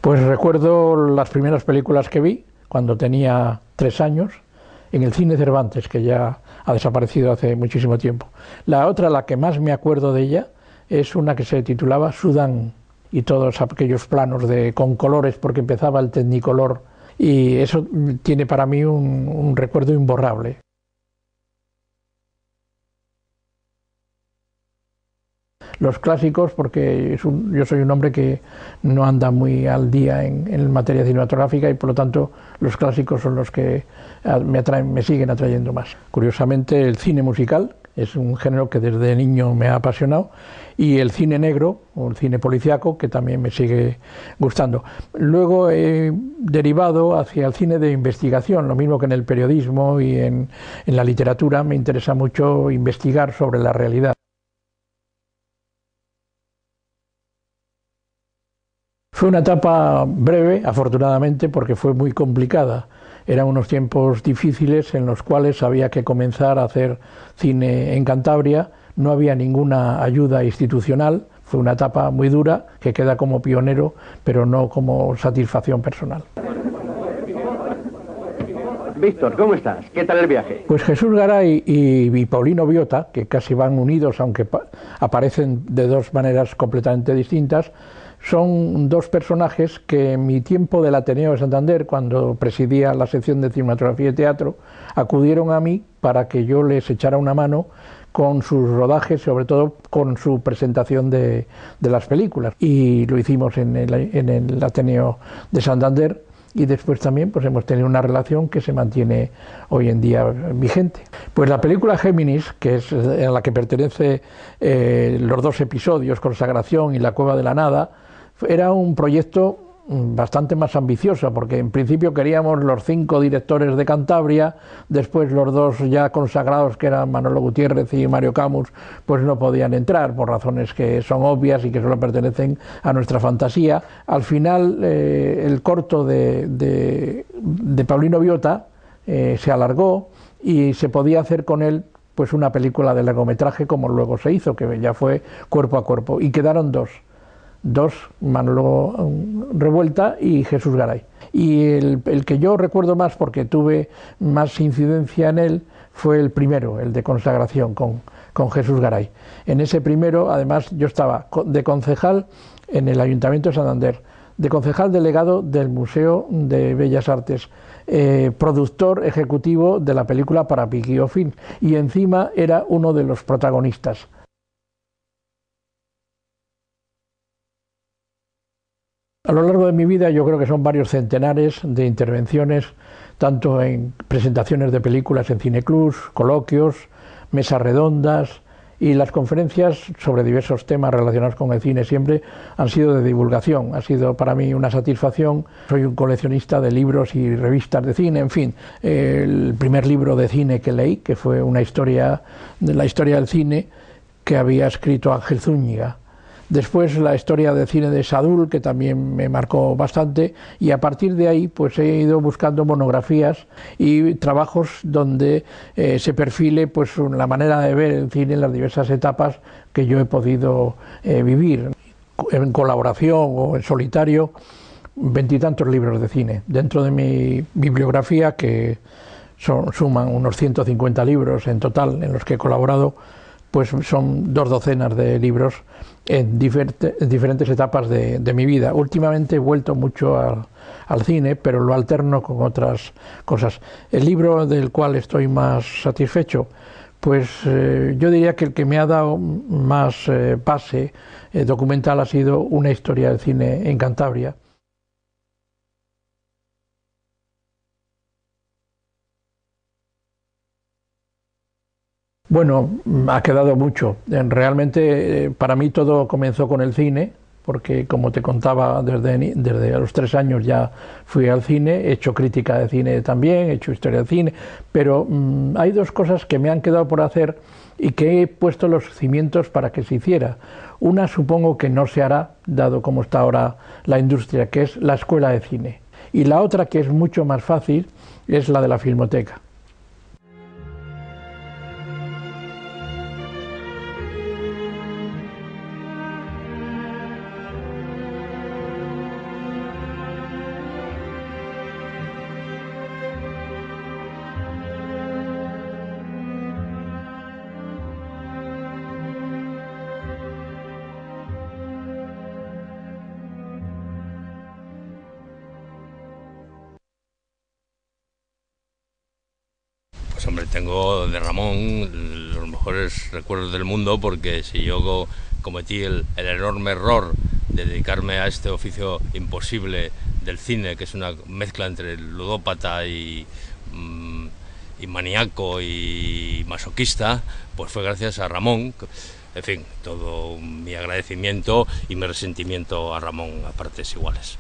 Pues recuerdo las primeras películas que vi cuando tenía 3 años en el Cine Cervantes, que ya ha desaparecido hace muchísimo tiempo. La otra, la que más me acuerdo de ella, es una que se titulaba Sudán, y todos aquellos planos con colores, porque empezaba el Technicolor, y eso tiene para mí un recuerdo imborrable. Los clásicos, porque yo soy un hombre que no anda muy al día en materia cinematográfica, y por lo tanto los clásicos son los que me siguen atrayendo más. Curiosamente, el cine musical es un género que desde niño me ha apasionado, y el cine negro o el cine policíaco, que también me sigue gustando. Luego he derivado hacia el cine de investigación, lo mismo que en el periodismo y en la literatura. Me interesa mucho investigar sobre la realidad. Fue una etapa breve, afortunadamente, porque fue muy complicada. Eran unos tiempos difíciles en los cuales había que comenzar a hacer cine en Cantabria. No había ninguna ayuda institucional. Fue una etapa muy dura que queda como pionero, pero no como satisfacción personal. Víctor, ¿cómo estás? ¿Qué tal el viaje? Pues Jesús Garay y Paulino Biota, que casi van unidos, aunque aparecen de dos maneras completamente distintas, son dos personajes que en mi tiempo del Ateneo de Santander, cuando presidía la sección de cinematografía y teatro, acudieron a mí para que yo les echara una mano con sus rodajes, sobre todo con su presentación de las películas. Y lo hicimos en el Ateneo de Santander, y después también pues hemos tenido una relación que se mantiene hoy en día vigente. Pues la película Géminis, que es a la que pertenece los dos episodios, Consagración y La Cueva de la Nada, era un proyecto bastante más ambicioso, porque en principio queríamos los 5 directores de Cantabria, después los dos ya consagrados, que eran Manolo Gutiérrez y Mario Camus, pues no podían entrar por razones que son obvias y que solo pertenecen a nuestra fantasía. Al final el corto de Paulino Biota se alargó y se podía hacer con él pues una película de largometraje, como luego se hizo, que ya fue Cuerpo a Cuerpo, y quedaron dos, Manolo Revuelta y Jesús Garay. Y el que yo recuerdo más, porque tuve más incidencia en él, fue el primero, el de Consagración, con Jesús Garay. En ese primero, además, yo estaba de concejal en el Ayuntamiento de Santander, de concejal delegado del Museo de Bellas Artes, productor ejecutivo de la película Para Piquillo Fin, y encima era uno de los protagonistas. A lo largo de mi vida yo creo que son varios centenares de intervenciones, tanto en presentaciones de películas en cineclubs, coloquios, mesas redondas, y las conferencias sobre diversos temas relacionados con el cine siempre han sido de divulgación. Ha sido para mí una satisfacción. Soy un coleccionista de libros y revistas de cine, en fin. El primer libro de cine que leí, que fue una historia de la historia del cine que había escrito Ángel Zúñiga. Después la historia de cine de Sadul, que también me marcó bastante, y a partir de ahí pues he ido buscando monografías y trabajos donde se perfile pues la manera de ver el cine en las diversas etapas que yo he podido vivir, en colaboración o en solitario, 20 y tantos libros de cine. Dentro de mi bibliografía, que suman unos 150 libros en total en los que he colaborado, pues son 2 docenas de libros en diferentes etapas de mi vida. Últimamente he vuelto mucho al cine, pero lo alterno con otras cosas. El libro del cual estoy más satisfecho, pues yo diría que el que me ha dado más base documental ha sido Una historia del cine en Cantabria. Bueno, ha quedado mucho. Realmente para mí todo comenzó con el cine, porque como te contaba, desde los 3 años ya fui al cine, he hecho crítica de cine también, he hecho historia de cine, pero hay 2 cosas que me han quedado por hacer y que he puesto los cimientos para que se hiciera. Una supongo que no se hará, dado cómo está ahora la industria, que es la escuela de cine. Y la otra, que es mucho más fácil, es la de la Filmoteca. Hombre, tengo de Ramón los mejores recuerdos del mundo, porque si yo cometí el enorme error de dedicarme a este oficio imposible del cine, que es una mezcla entre ludópata y maníaco y masoquista, pues fue gracias a Ramón. En fin, todo mi agradecimiento y mi resentimiento a Ramón a partes iguales.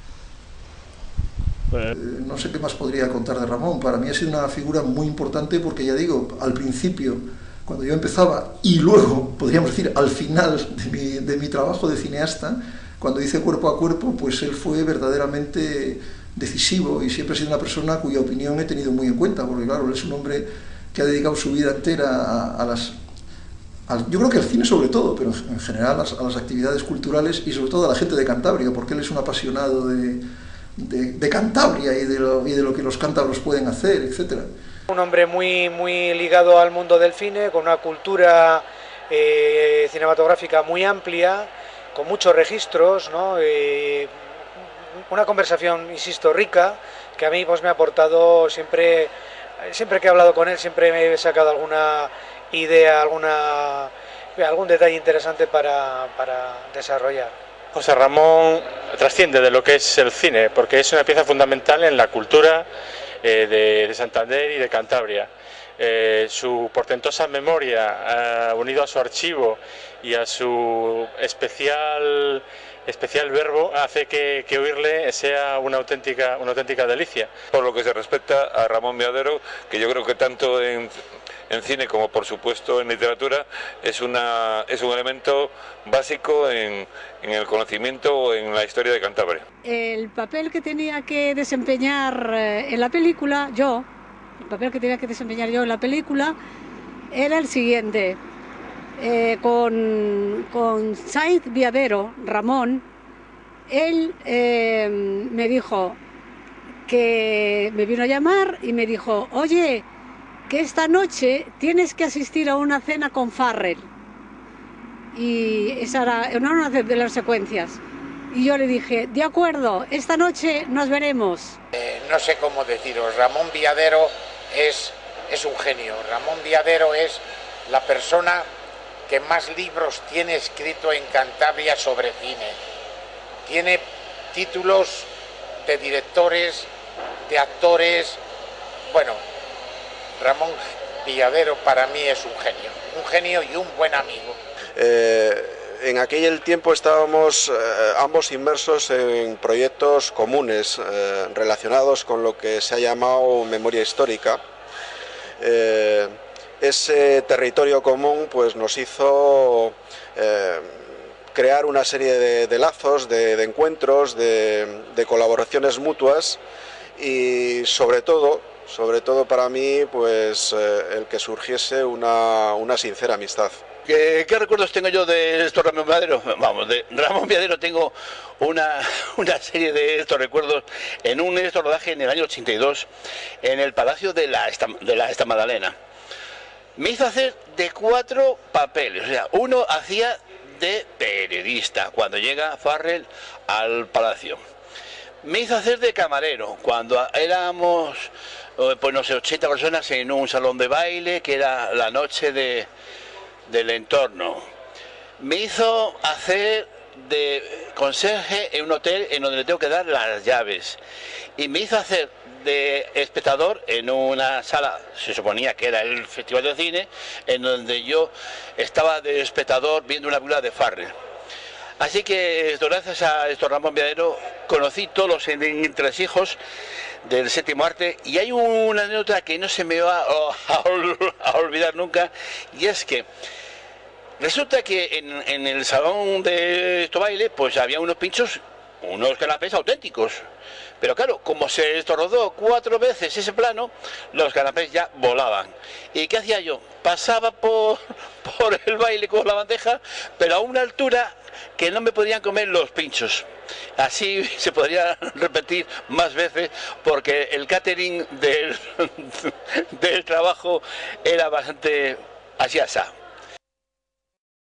No sé qué más podría contar de Ramón. Para mí ha sido una figura muy importante porque, ya digo, al principio, cuando yo empezaba, y luego, podríamos decir, al final de mi trabajo de cineasta, cuando hice Cuerpo a Cuerpo, pues él fue verdaderamente decisivo y siempre ha sido una persona cuya opinión he tenido muy en cuenta, porque claro, él es un hombre que ha dedicado su vida entera yo creo que al cine sobre todo, pero en general a las actividades culturales y sobre todo a la gente de Cantabria, porque él es un apasionado de Cantabria y de lo que los cántabros pueden hacer, etcétera. Un hombre muy ligado al mundo del cine, con una cultura cinematográfica muy amplia, con muchos registros, ¿no? Una conversación, insisto, rica, que a mí pues me ha aportado siempre que he hablado con él, siempre me he sacado alguna idea, algún detalle interesante para desarrollar. José Ramón trasciende de lo que es el cine, porque es una pieza fundamental en la cultura de Santander y de Cantabria. Su portentosa memoria, unido a su archivo y a su especial verbo, hace que oírle sea una auténtica delicia. Por lo que se respecta a Ramón Viadero, que yo creo que tanto en cine como por supuesto en literatura es un elemento básico en el conocimiento o en la historia de Cantabria. El papel que tenía que desempeñar en la película, era el siguiente. Con Sainz Viadero, Ramón, él me dijo que me vino a llamar y me dijo: oye, que esta noche tienes que asistir a una cena con Farrell. Y esa era una de las secuencias. Y yo le dije: de acuerdo, esta noche nos veremos. No sé cómo deciros, Ramón Viadero es un genio. Ramón Viadero es la persona que más libros tiene escrito en Cantabria sobre cine. Tiene títulos de directores, de actores. Bueno, Ramón Viadero para mí es un genio y un buen amigo. En aquel tiempo estábamos ambos inmersos en proyectos comunes relacionados con lo que se ha llamado memoria histórica. Ese territorio común pues nos hizo crear una serie de lazos, de encuentros, de colaboraciones mutuas y sobre todo para mí pues el que surgiese una sincera amistad. ¿Qué recuerdos tengo yo de estos Ramón Viadero? Vamos, de Ramón Viadero tengo una serie de estos recuerdos en un rodaje en el año 82 en el Palacio de la Esta Madalena. Me hizo hacer de 4 papeles, o sea, uno hacía de periodista cuando llega Farrell al palacio. Me hizo hacer de camarero cuando éramos, pues no sé, 80 personas en un salón de baile que era la noche del entorno. Me hizo hacer de conserje en un hotel en donde le tengo que dar las llaves. Y me hizo hacer de espectador en una sala, se suponía que era el Festival de Cine, en donde yo estaba de espectador viendo una película de Farrell. Así que gracias a Ramón Viadero conocí todos los entresijos del séptimo arte, y hay una anécdota que no se me va a olvidar nunca, y es que resulta que en el salón de este baile pues había unos pinchos, unos canapés auténticos, pero claro, como se rodó 4 veces ese plano, los canapés ya volaban. ¿Y qué hacía yo? Pasaba por el baile con la bandeja, pero a una altura que no me podían comer los pinchos. Así se podría repetir más veces, porque el catering del trabajo era bastante así asá.